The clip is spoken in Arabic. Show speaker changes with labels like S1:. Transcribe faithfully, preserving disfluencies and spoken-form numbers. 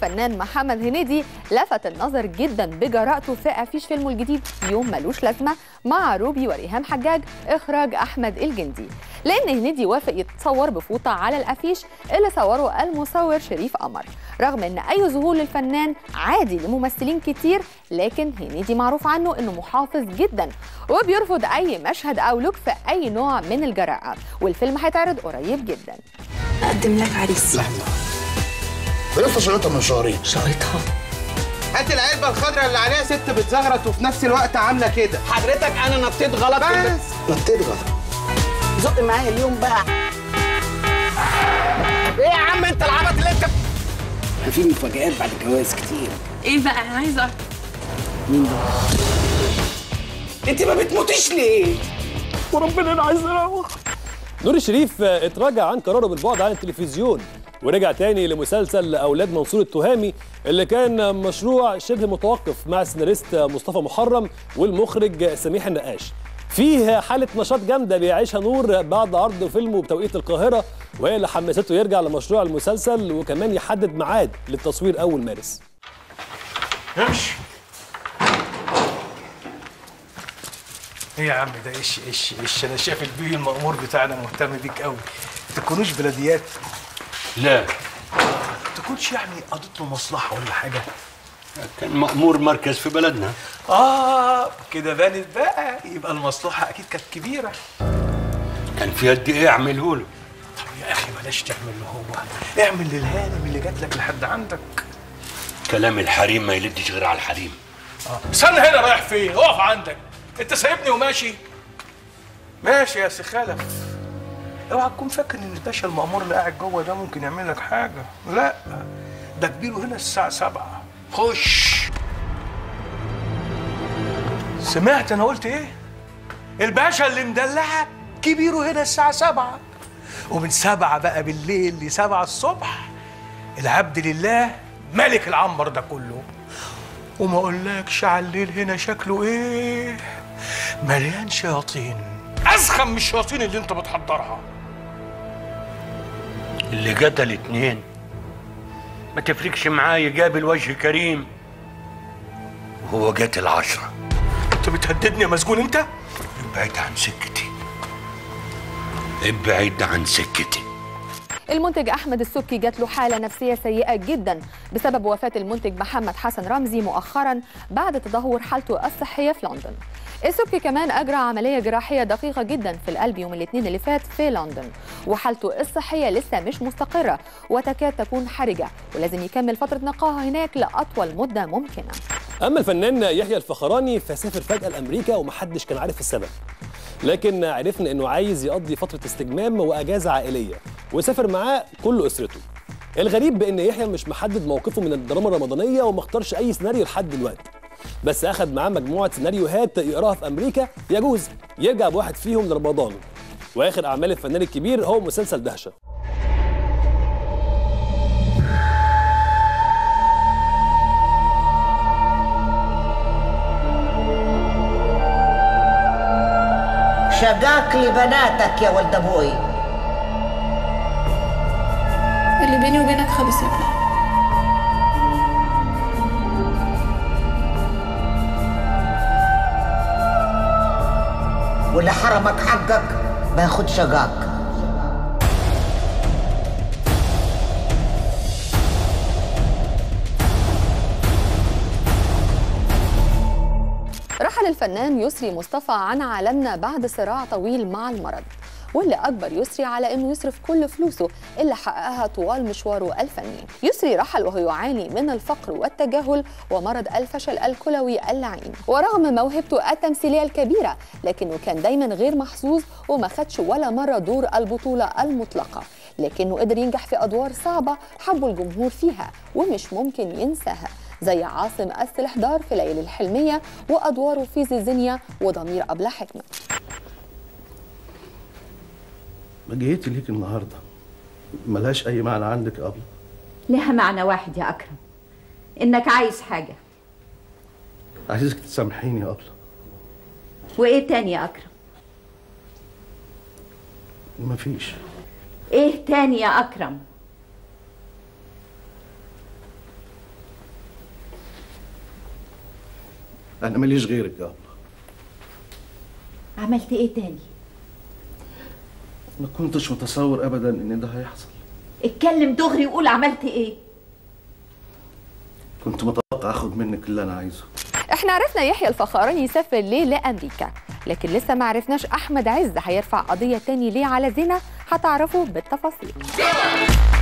S1: الفنان محمد هنيدي لفت النظر جدا بجرأته في أفيش فيلمه الجديد يوم ملوش لازمة مع روبي وريهام حجاج إخراج أحمد الجندي، لأن هنيدي وافق يتصور بفوطة على الأفيش اللي صوره المصور شريف قمر، رغم أن أي ظهور للفنان عادي لممثلين كتير، لكن هنيدي معروف عنه أنه محافظ جدا وبيرفض أي مشهد أو لوك في أي نوع من الجراءة، والفيلم هيتعرض قريب جدا.
S2: أقدم لك عريس.
S3: لحظة، لسه شريطها من شهرين.
S2: شريطها؟
S4: هات العلبة الخضراء اللي عليها ست بتزغرط وفي نفس الوقت عاملة كده. حضرتك أنا نطيت غلط.
S3: بس نطيت غلط.
S4: زق معايا اليوم بقى. إيه يا عم أنت العبط اللي أنت؟
S3: في مفاجآت بعد الجواز كتير.
S2: إيه بقى؟ أنا عايزة أعرف.
S3: مين ده؟
S4: أنت ما بتموتيش ليه؟ وربنا أنا عايز أروح.
S5: نور الشريف اتراجع عن قراره بالبعد عن التلفزيون ورجع تاني لمسلسل أولاد منصور التهامي اللي كان مشروع شبه متوقف مع السيناريست مصطفى محرم والمخرج سميح النقاش. فيه حالة نشاط جامدة بيعيشها نور بعد عرض فيلمه بتوقيت القاهرة، وهي اللي حمسته يرجع لمشروع المسلسل وكمان يحدد ميعاد للتصوير أول مارس.
S6: امشي. ايه يا عم ده؟ ايش ايش ايش انا شايف البيه المأمور بتاعنا مهتم بيك قوي. تكونوش بلديات؟
S7: لا.
S6: تكونش يعني قضيت له مصلحة ولا حاجة؟
S7: كان مأمور مركز في بلدنا.
S6: اه كده بانت بقى، يبقى المصلحة أكيد كانت كبيرة.
S7: كان في قد إيه أعمله له؟
S6: طب يا أخي بلاش تعمل له هو، اعمل للهانم اللي جات لك لحد عندك.
S7: كلام الحريم ما يلدش غير على الحريم.
S6: اه استنى هنا، رايح فين؟ اقف عندك. أنت سايبني وماشي؟ ماشي يا سي خلف. اوعى تكون فاكر ان الباشا المأمور اللي قاعد جوه ده ممكن يعمل لك حاجة، لا ده كبيره هنا الساعة سبعة. خش. سمعت أنا قلت إيه؟ الباشا اللي مدلعك كبيره هنا الساعة سبعة، ومن سبعة بقى بالليل لسبعة الصبح العبد لله ملك العنبر ده كله. وما أقولكش على الليل هنا شكله إيه؟ مليان شياطين، أزخم من الشياطين اللي أنت بتحضرها.
S7: اللي قتل اتنين ما تفرقش معاه يقابل وجه كريم، وهو قتل عشرة.
S6: أنت بتهددني يا مسجون أنت؟
S7: ابعد عن سكتي، ابعد عن سكتي.
S1: المنتج أحمد السبكي جات له حالة نفسية سيئة جدا بسبب وفاة المنتج محمد حسن رمزي مؤخرا بعد تدهور حالته الصحية في لندن. السبكي كمان أجرى عملية جراحية دقيقة جدا في القلب يوم الاثنين اللي فات في لندن، وحالته الصحية لسه مش مستقرة وتكاد تكون حرجة، ولازم يكمل فترة نقاهة هناك لأطول مدة ممكنة.
S5: أما الفنان يحيى الفخراني فسافر فجأة لأمريكا ومحدش كان عارف السبب، لكن عرفنا إنه عايز يقضي فترة استجمام وأجازة عائلية وسافر معاه كل أسرته. الغريب بإن يحيى مش محدد موقفه من الدراما الرمضانية وما اختارش أي سيناريو لحد دلوقتي، بس أخد معاه مجموعة سيناريوهات يقراها في أمريكا يجوز يرجع بواحد فيهم لرمضان. وآخر أعمال الفنان الكبير هو مسلسل دهشة.
S8: شقاك لبناتك يا ولد ابوي.
S2: اللي بيني وبينك خلص يا ابني.
S8: واللي حرمك حقك باخد شقاك.
S1: رحل الفنان يسري مصطفى عن عالمنا بعد صراع طويل مع المرض، واللي أجبر يسري على إنه يصرف كل فلوسه اللي حققها طوال مشواره الفني. يسري رحل وهو يعاني من الفقر والتجاهل ومرض الفشل الكلوي اللعين، ورغم موهبته التمثيلية الكبيرة لكنه كان دايما غير محظوظ وما خدش ولا مرة دور البطولة المطلقة، لكنه قدر ينجح في أدوار صعبة حبوا الجمهور فيها ومش ممكن ينساها، زي عاصم السلحدار في ليالي الحلمية وأدواره في زيزينيا وضمير أبلة حكمة.
S9: مجيتي ليك النهارده ملهاش أي معنى عندك يا أبلة؟
S10: لها معنى واحد يا أكرم، إنك عايز حاجة.
S9: عايزك تسامحيني يا أبلة.
S10: وإيه تاني يا أكرم؟
S9: مفيش.
S10: إيه تاني يا أكرم؟
S9: انا ماليش غيرك يا ابله.
S10: عملت ايه تاني؟
S9: ما كنتش متصور ابدا ان ده هيحصل.
S10: اتكلم دغري وقول عملت ايه.
S9: كنت متوقع اخد منك اللي انا عايزه.
S1: احنا عرفنا يحيى الفخراني يسافر ليه لامريكا، لكن لسه ما عرفناش احمد عز هيرفع قضيه تاني ليه على زينه. هتعرفوا بالتفاصيل.